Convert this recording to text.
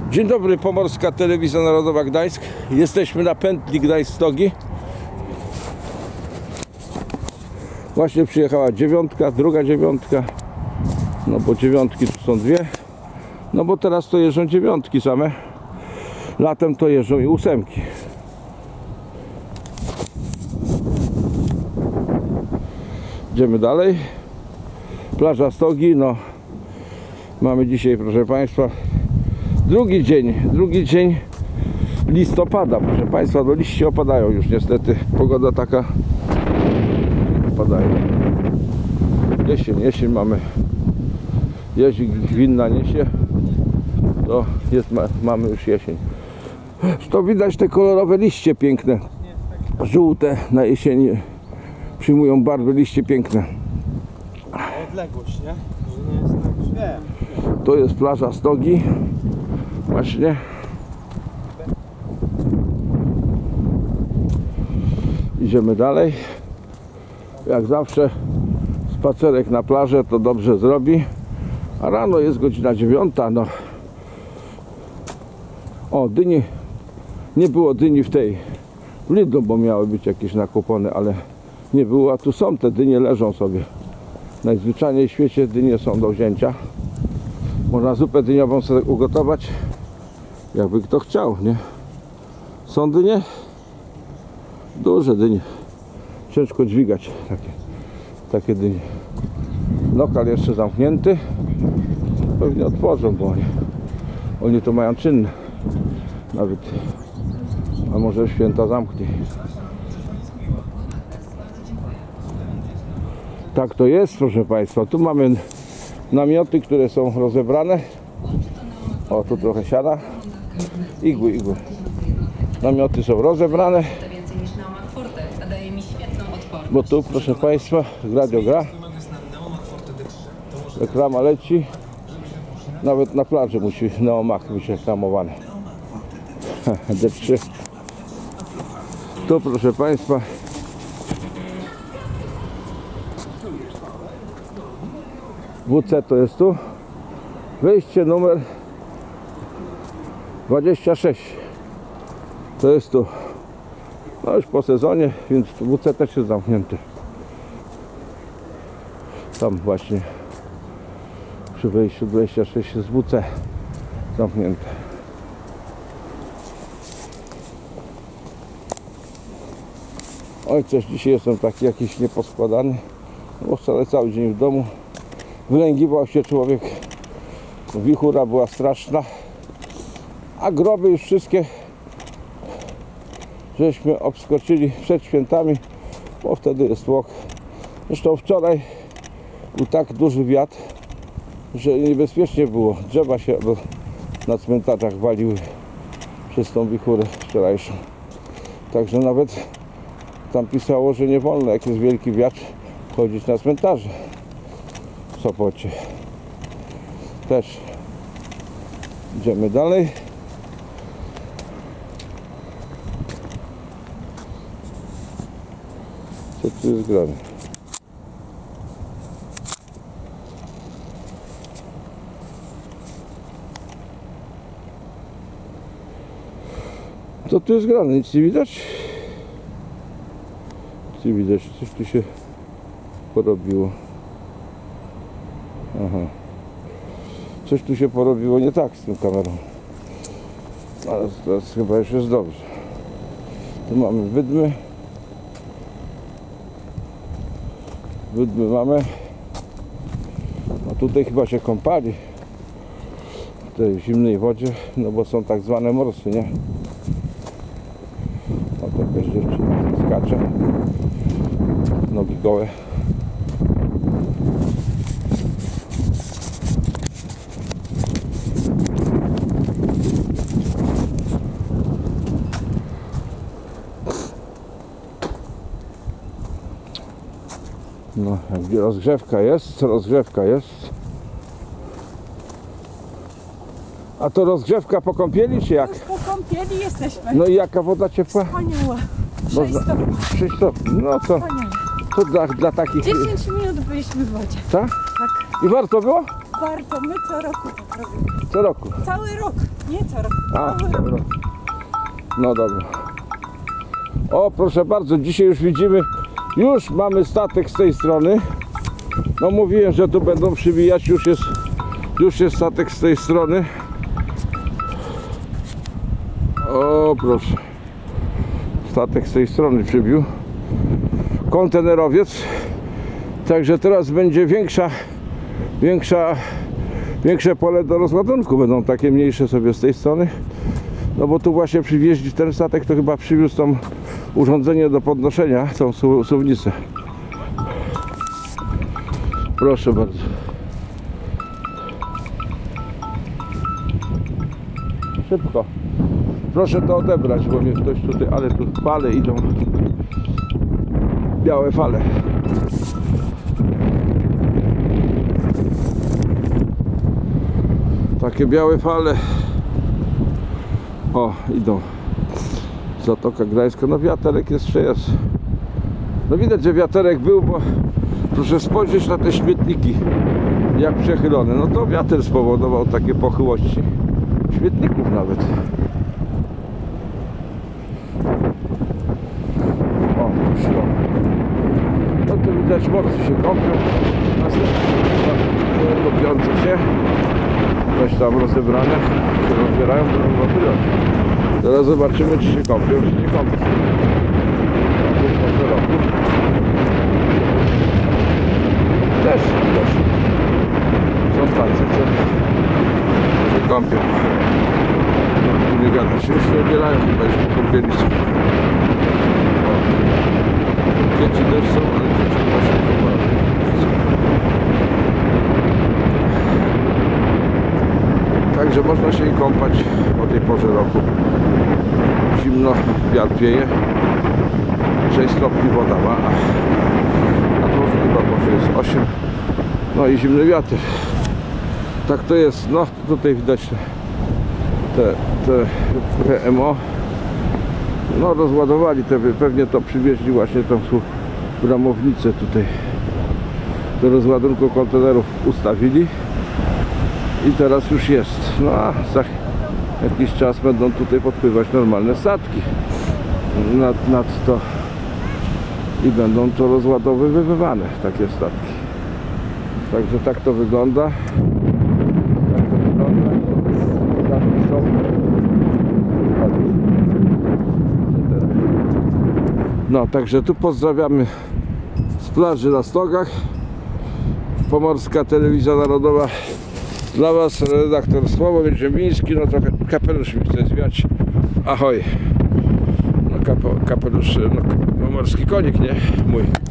Dzień dobry, Pomorska Telewizja Narodowa Gdańsk. Jesteśmy na pętli Gdańsk-Stogi. Właśnie przyjechała dziewiątka, druga dziewiątka. No bo dziewiątki tu są dwie. No bo teraz to jeżdżą dziewiątki same. Latem to jeżdżą i ósemki. Idziemy dalej. Plaża Stogi, no mamy dzisiaj, proszę Państwa, drugi dzień listopada, proszę Państwa, do liście opadają już niestety, pogoda taka, opadają. Jesień mamy, jeździ winna niesie, to jest, mamy już jesień. To widać te kolorowe liście piękne, żółte na jesieni przyjmują barwy, liście piękne. Odległość, nie? Że nie jest tak, że... To jest plaża Stogi. Właśnie. Idziemy dalej. Jak zawsze spacerek na plażę to dobrze zrobi. A rano jest godzina 9. No. O, dyni. Nie było dyni w Lidlu, bo miały być jakieś nakupony, ale nie było, a tu są te dynie, leżą sobie. Najzwyczajniej w świecie dynie są do wzięcia. Można zupę dyniową sobie ugotować, jakby kto chciał, nie? Są dynie? Duże dynie. Ciężko dźwigać takie dynie. Lokal jeszcze zamknięty. Pewnie otworzą, bo oni to mają czynne. Nawet. A może święta zamknie. Tak to jest, proszę Państwa. Tu mamy namioty, które są rozebrane. O, tu trochę siada. Igły. Namioty są rozebrane. Bo tu, proszę Państwa, radio gra. Reklama leci. Nawet na plaży musi Neomach być reklamowany. D3. Tu, proszę Państwa, WC to jest tu. Wejście numer 26. To jest tu. No już po sezonie, więc WC też jest zamknięty. Tam właśnie przy wejściu 26 jest WC zamknięte. Oj, coś dzisiaj jestem taki jakiś nieposkładany, bo wcale cały dzień w domu. Wylęgiwał się człowiek, wichura była straszna, a groby już wszystkie żeśmy obskoczyli przed świętami, bo wtedy jest tłok. Zresztą wczoraj był tak duży wiatr, że niebezpiecznie było. Drzewa się na cmentarzach waliły przez tą wichurę wczorajszą. Także nawet tam pisało, że nie wolno, jak jest wielki wiatr, chodzić na cmentarze. W Sopocie też. Idziemy dalej. Co tu jest grane? Co tu jest grane? Nic nie widać? Nic nie widać. Coś tu się porobiło. Aha. Coś tu się porobiło nie tak z tą kamerą. Ale teraz chyba już jest dobrze. Tu mamy wydmy. Wydmy mamy. A tutaj chyba się kąpali w tej zimnej wodzie, no bo są tak zwane morsy, nie? O, to jakaś dziewczyna skacze. Nogi gołe. No, rozgrzewka jest. A to rozgrzewka po kąpieli, czy jak? Już po kąpieli jesteśmy. No i jaka woda ciepła? Wspaniała. 6 stopni. 6 stopni. No to dla takich... 10 minut byliśmy w wodzie. Tak? Tak. I warto było? Warto, my co roku tak robimy. Co roku. Cały rok, nie co roku, A, cały rok. dobra. No dobra. O, proszę bardzo, dzisiaj już widzimy, już mamy statek z tej strony. No mówiłem, że tu będą przybijać, już jest statek z tej strony. O, proszę. Statek z tej strony przybił. Kontenerowiec. Także teraz będzie większe pole do rozładunku. Będą takie mniejsze sobie z tej strony. No bo tu właśnie przywieźli ten statek, to chyba przywiózł tam urządzenie do podnoszenia, tą suwnicę. Proszę bardzo. Szybko. Proszę to odebrać, bo mnie ktoś tutaj, ale tu fale idą. Białe fale. Takie białe fale. O, idą. Zatoka Gdańska. No wiaterek jeszcze jest. No widać, że wiaterek był, bo proszę spojrzeć na te śmietniki, jak przechylone. No to wiatr spowodował takie pochyłości śmietników nawet. O, szło. No to widać, morcy się kąpią. Następnie kopiące się. Coś tam rozebrane. Się rozbierają, to rozładują. Teraz zobaczymy, czy się kąpią, czy nie kąpią. Też. Są tacy, co się kąpią. Nie gada się, już się obierają, chyba już pokąpieli się. Dzieci też są, ale dzieci chyba się kąpają. Także można się i kąpać o tej porze roku. Zimno, wiatr wieje. 6 stopni woda ma. A to może chyba może jest 8. No i zimny wiatr. Tak to jest. No tutaj widać te PMO. No rozładowali pewnie to przywieźli właśnie tą bramownicę tutaj. Do rozładunku kontenerów ustawili. I teraz już jest. No a za jakiś czas będą tutaj podpływać normalne statki nad to i będą to rozładowywane takie statki. Także tak to wygląda. Statki są. No także tu pozdrawiamy z plaży na Stogach. Pomorska Telewizja Narodowa. Dla Was redaktor Sławomir Ziemiński. No trochę kapelusz mi chce zwiać. Ahoj. No kapelusz, no, pomorski konik, nie? Mój.